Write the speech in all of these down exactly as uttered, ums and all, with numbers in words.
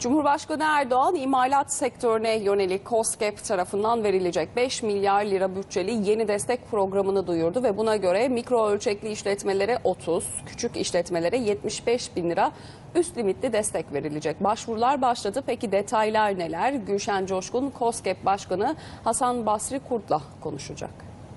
Cumhurbaşkanı Erdoğan, imalat sektörüne yönelik KOSGEB tarafından verilecek beş milyar lira bütçeli yeni destek programını duyurdu ve buna göre mikro ölçekli işletmelere otuz, küçük işletmelere yetmiş beş bin lira üst limitli destek verilecek. Başvurular başladı. Peki detaylar neler? Gülşen Coşkun, KOSGEB Başkanı Hasan Basri Kurt'la konuşacak.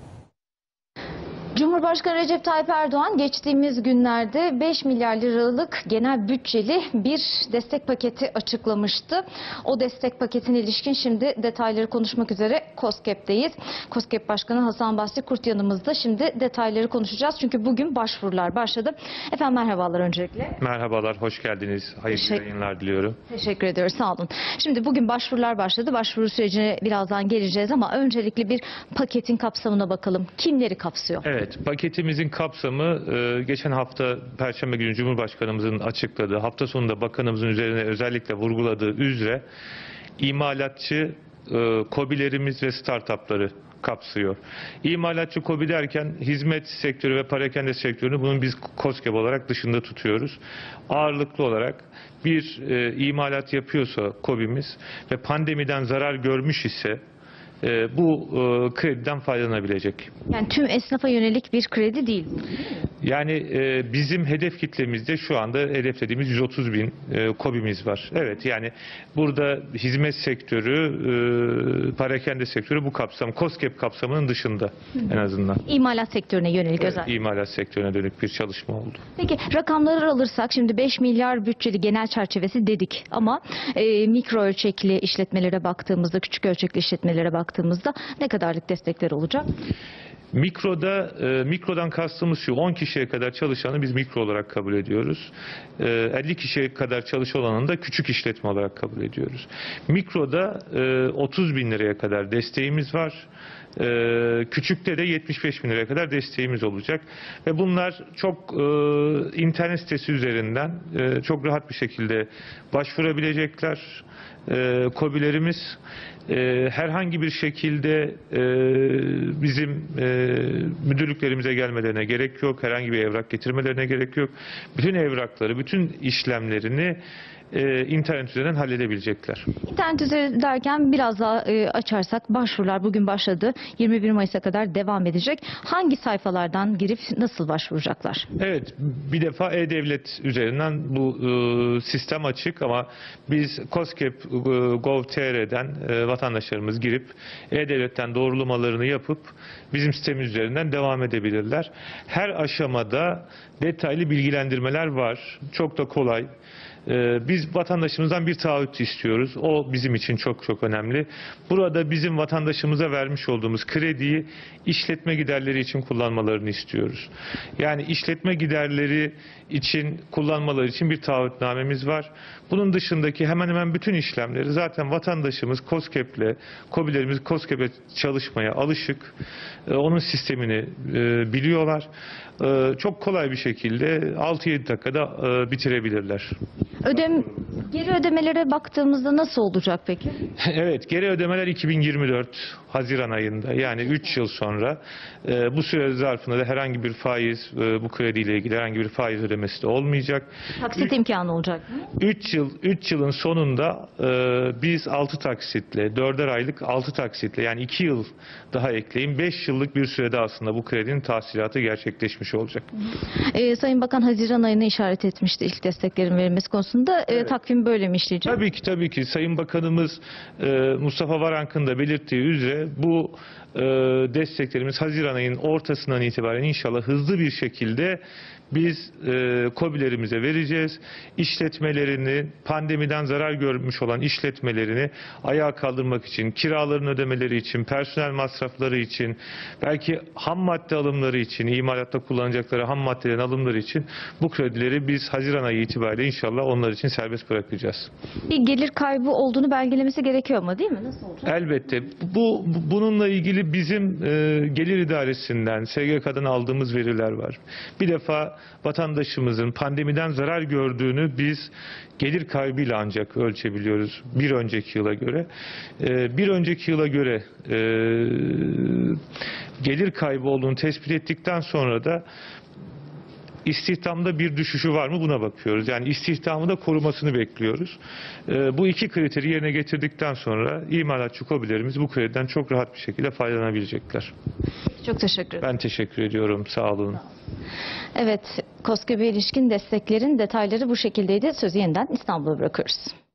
Cumhurbaşkanı Recep Tayyip Erdoğan geçtiğimiz günlerde beş milyar liralık genel bütçeli bir destek paketi açıklamıştı. O destek paketine ilişkin şimdi detayları konuşmak üzere KOSGEB'deyiz. KOSGEB Başkanı Hasan Basri Kurt yanımızda. Şimdi detayları konuşacağız çünkü bugün başvurular başladı. Efendim merhabalar öncelikle. Merhabalar, hoş geldiniz. Hayırlı Teşekkür, yayınlar diliyorum. Teşekkür ediyoruz, sağ olun. Şimdi bugün başvurular başladı. Başvuru sürecine birazdan geleceğiz ama öncelikle bir paketin kapsamına bakalım. Kimleri kapsıyor? Evet. Paketimizin kapsamı geçen hafta Perşembe günü Cumhurbaşkanımızın açıkladığı, hafta sonunda bakanımızın üzerine özellikle vurguladığı üzere imalatçı KOBİ'lerimiz ve startupları kapsıyor. İmalatçı KOBİ derken hizmet sektörü ve parakende sektörünü bunun biz KOSGEB olarak dışında tutuyoruz. Ağırlıklı olarak bir imalat yapıyorsa KOBİ'miz ve pandemiden zarar görmüş ise E, bu e, krediden faydalanabilecek. Yani tüm esnafa yönelik bir kredi değil. Yani e, bizim hedef kitlemizde şu anda hedeflediğimiz yüz otuz bin e, KOBİ'miz var. Evet, yani burada hizmet sektörü, e, parakende sektörü bu kapsam, KOSGEB kapsamının dışında Hı. en azından. İmalat sektörüne yönelik evet, özel. İmalat sektörüne dönük bir çalışma oldu. Peki rakamları alırsak şimdi beş milyar bütçeli genel çerçevesi dedik ama e, mikro ölçekli işletmelere baktığımızda, küçük ölçekli işletmelere baktığımızda ne kadarlık destekler olacak? Mikroda, e, mikrodan kastımız şu, on kişiye kadar çalışanı biz mikro olarak kabul ediyoruz. E, elli kişiye kadar çalışan olanı da küçük işletme olarak kabul ediyoruz. Mikroda e, otuz bin liraya kadar desteğimiz var. Ee, küçükte de yetmiş beş bin liraya kadar desteğimiz olacak ve bunlar çok e, internet sitesi üzerinden e, çok rahat bir şekilde başvurabilecekler. E, KOBİ'lerimiz e, herhangi bir şekilde e, bizim e, müdürlüklerimize gelmelerine gerek yok, herhangi bir evrak getirmelerine gerek yok. Bütün evrakları, bütün işlemlerini e, internet üzerinden halledebilecekler. İnternet üzeri derken biraz daha e, açarsak başvurular bugün başladı. yirmi bir Mayıs'a kadar devam edecek. Hangi sayfalardan girip nasıl başvuracaklar? Evet, bir defa E-Devlet üzerinden bu e, sistem açık ama biz KOSGEB nokta gov nokta tr'den e, vatandaşlarımız girip E-Devlet'ten doğrulamalarını yapıp bizim sistemimiz üzerinden devam edebilirler. Her aşamada detaylı bilgilendirmeler var. Çok da kolay. Biz vatandaşımızdan bir taahhüt istiyoruz. O bizim için çok çok önemli. Burada bizim vatandaşımıza vermiş olduğumuz krediyi işletme giderleri için kullanmalarını istiyoruz. Yani işletme giderleri için kullanmaları için bir taahhütnamemiz var. Bunun dışındaki hemen hemen bütün işlemleri zaten vatandaşımız KOSGEB'le, KOBİ'lerimiz KOSGEB'e çalışmaya alışık. Onun sistemini biliyorlar. Çok kolay bir şekilde altı yedi dakikada bitirebilirler. Ödem, geri ödemelere baktığımızda nasıl olacak peki? Evet, geri ödemeler iki bin yirmi dört Haziran ayında, yani üç yıl sonra. E, bu süre zarfında da herhangi bir faiz, e, bu krediyle ilgili herhangi bir faiz ödemesi de olmayacak. Taksit üç, imkanı olacak mı? üç yıl, üç yılın sonunda e, biz altı taksitle, dörder aylık altı taksitle, yani iki yıl daha ekleyin, beş yıllık bir sürede aslında bu kredinin tahsilatı gerçekleşmiş olacak. E, Sayın Bakan Haziran ayını işaret etmişti ilk desteklerin verilmesi konusunda. E, evet. Takvim böyle mi işleyecek? Tabii ki, tabii ki. Sayın Bakanımız e, Mustafa Varank'ın da belirttiği üzere bu e, desteklerimiz Haziran ayının ortasından itibaren inşallah hızlı bir şekilde biz e, KOBİ'lerimize vereceğiz. İşletmelerini, pandemiden zarar görmüş olan işletmelerini ayağa kaldırmak için, kiralarını ödemeleri için, personel masrafları için, belki ham madde alımları için, imalatta kullanacakları ham maddelerin alımları için bu kredileri biz Haziran ayı itibariyle inşallah onlar için serbest bırakacağız. Bir gelir kaybı olduğunu belgelemesi gerekiyor ama değil mi? Nasıl olacak? Elbette. Bu bununla ilgili bizim e, gelir idaresinden, S G K'dan aldığımız veriler var. Bir defa vatandaşımızın pandemiden zarar gördüğünü biz gelir kaybıyla ancak ölçebiliyoruz bir önceki yıla göre. E, bir önceki yıla göre e, gelir kaybı olduğunu tespit ettikten sonra da istihdamda bir düşüşü var mı buna bakıyoruz. Yani istihdamı da korumasını bekliyoruz. E, bu iki kriteri yerine getirdikten sonra imalatçı KOBİ'lerimiz bu krediden çok rahat bir şekilde faydalanabilecekler. Çok teşekkür ederim. Ben teşekkür ediyorum. Sağ olun. Evet, KOSGEB'e ilişkin desteklerin detayları bu şekildeydi. Sözü yeniden İstanbul'a bırakıyoruz.